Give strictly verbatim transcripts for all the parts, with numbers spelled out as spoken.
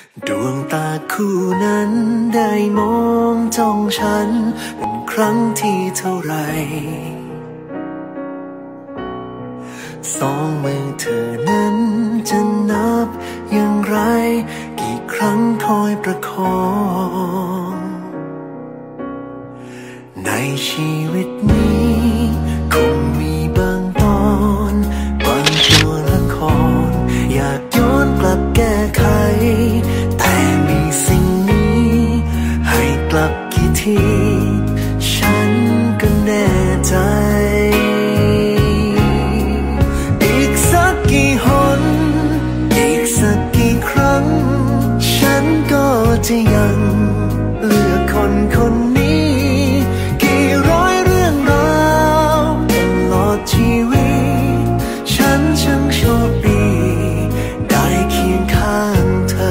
ดวงตาคู่นั้นได้มองจ้องฉันเป็นครั้งที่เท่าไรสองมือเธอนั้นจะนับอย่างไรกี่ครั้งคอยประคองในชีวิตนี้คงมีบางตอนบางตัวละครอยากย้อนกลับแก้ไขแต่มีสิ่งนี้ให้กลับกี่ทีฉันก็แน่ใจอีกสักกี่หนอีกสักกี่ครั้งฉันก็จะยังเลือกคนคนนี้กี่ร้อยเรื่องราวตลอดชีวิตฉันช่างโชคดีได้เคียงข้างเธอ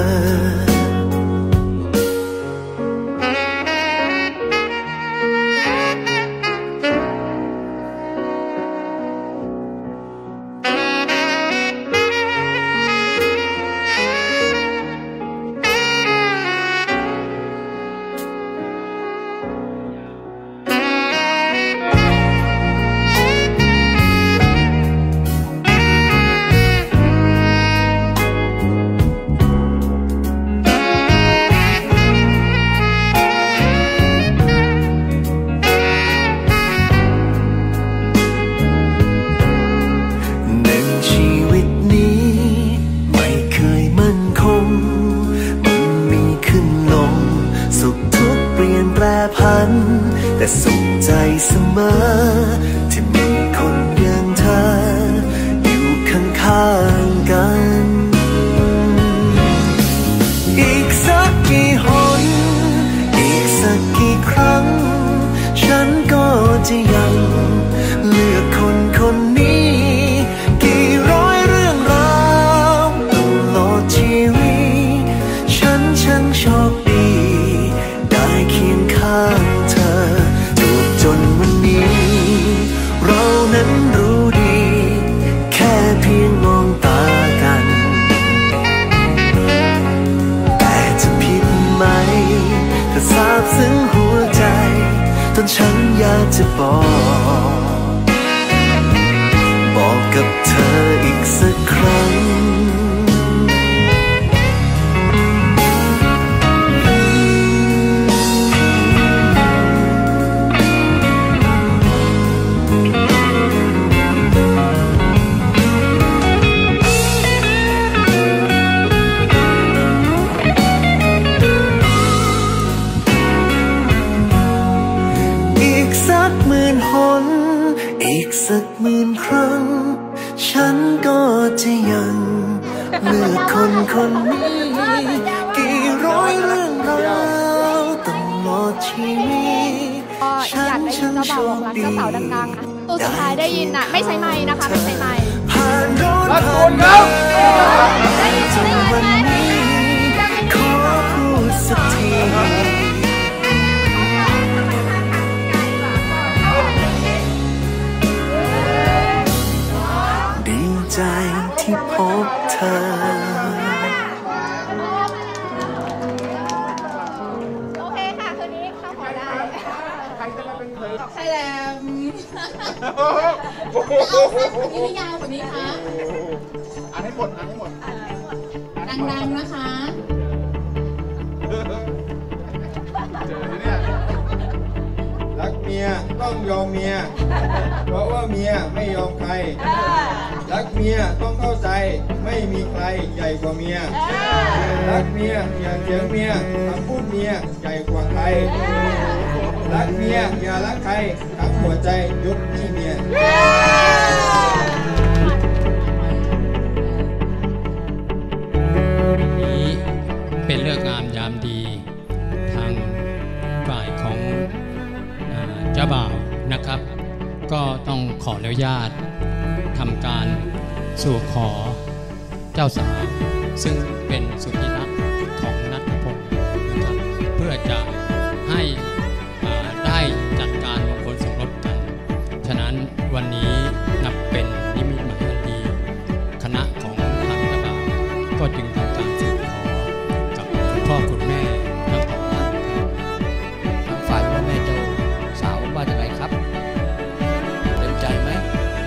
แต่สุขใจเสมอที่มีคนอย่างเธออยู่ข้างๆกันอีกสักกี่หนอีกสักกี่ครั้งฉันก็จะยังเลือกคนคนนี้กี่ร้อยเรื่องราวตลอดชีวิตฉันช่างโชคดีได้เคียงข้างเธอจนวันนี้เรานั้นรู้ดีแค่เพียงมองตากันแต่จะผิดไหมถ้าซาบซึ้งหัวใจจนฉันอยากจะบอกบอกกับเธออีกสักครั้งอีกสักหมื่นครั้งฉันก็จะยังเลือกคนคนนี้กี่ร้อยเรื่องราวตลอดชีวิตฉันช่างโชคดีตัวสุดท้ายได้ยินน่ะไม่ใช่ไม้นะคะไม่ใช่ไม้ผ่านโดนผ่านมาจนวันนี้ขอพูดสักทีใจที่พบเธอโอเคค่ะคืนนี้เข้าขอได้ใครจะมาเป็นเธอใช่แล้วนี่ไม่ยาวกว่านี้คะอ่านให้หมดอ่านให้หมดดังๆนะคะรักเมียต้องยอมเมียเพราะว่าเมียไม่ยอมใครรักเมียต้องเข้าใจไม่มีใครใหญ่กว่าเมียรักเมียอย่าเถียงเมียคำพูดเมียใหญ่กว่าใครรักเมียอย่ารักใครทั้งหัวใจยกให้เมียนี้เป็นเลิกงามยามดีทางฝ่ายของเจ้าบ่าวนะครับก็ต้องขออนุญาตทำการสู่ขอเจ้าสาวซึ่งเป็นสุดที่รักของณัฐพงศ์นะครับเพื่อจะให้ได้จัดการมงคลสมรสกันฉะนั้นวันนี้นับเป็นนิมิตหมายอันดีคณะของทางเจ้าบ่าวก็จึงทำการสู่ขอกับพ่อคุณแม่ทั้งสองท่านทางฝ่ายพ่อแม่เจ้าสาวว่าอย่างไรครับเต็มใจไหม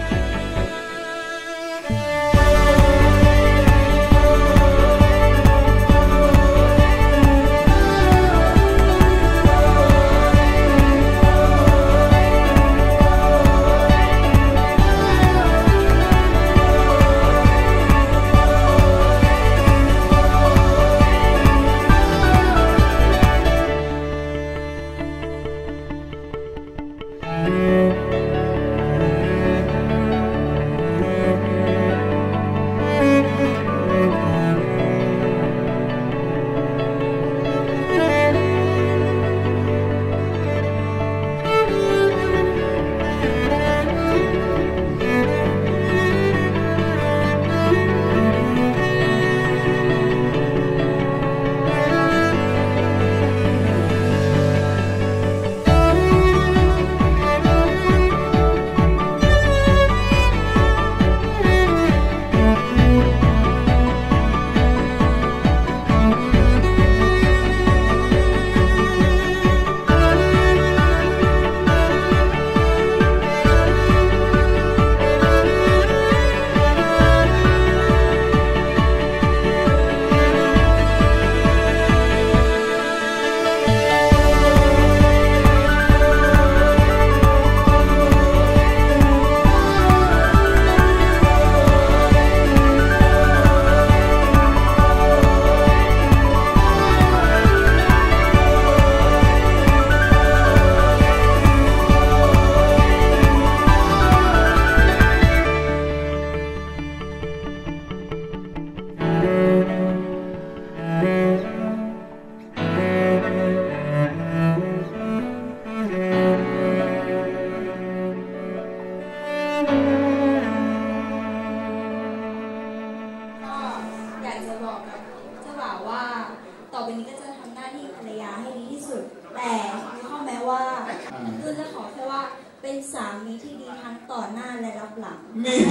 ต่อไปนี้ก็จะทำหน้าที่ภรรยาให้ดีที่สุดแต่มีข้อแม้ว่าคือจะขอแค่ว่าเป็นสามีที่ดีทั้งต่อหน้าและรับหลัง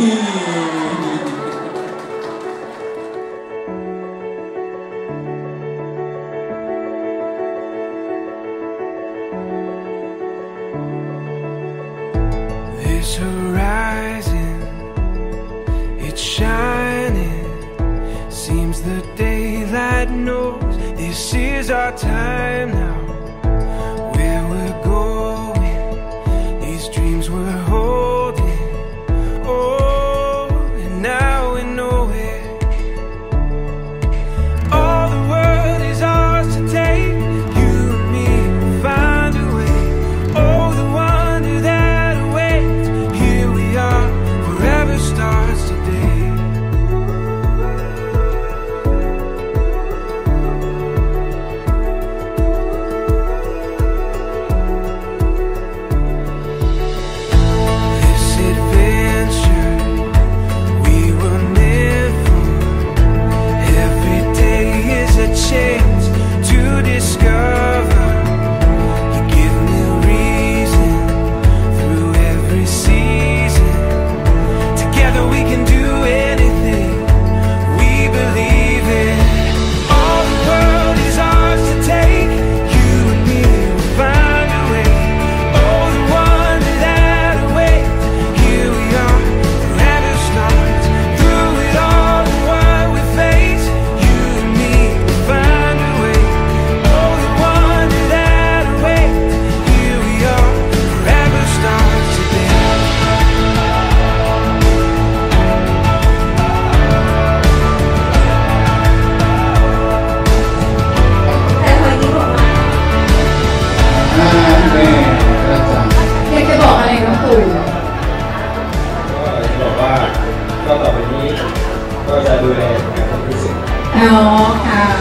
This horizon, it's shining. Seems the daylight knows this is our time now. Where we're going, these dreams we're holding. Oh, and now we know it. All the world is ours to take. You and me will find a way. Oh, the wonder that awaits. Here we are, forever starts today. ก็ต่อไปนี้ก็จะดูแลงานที่สุดอ๋อค่ะ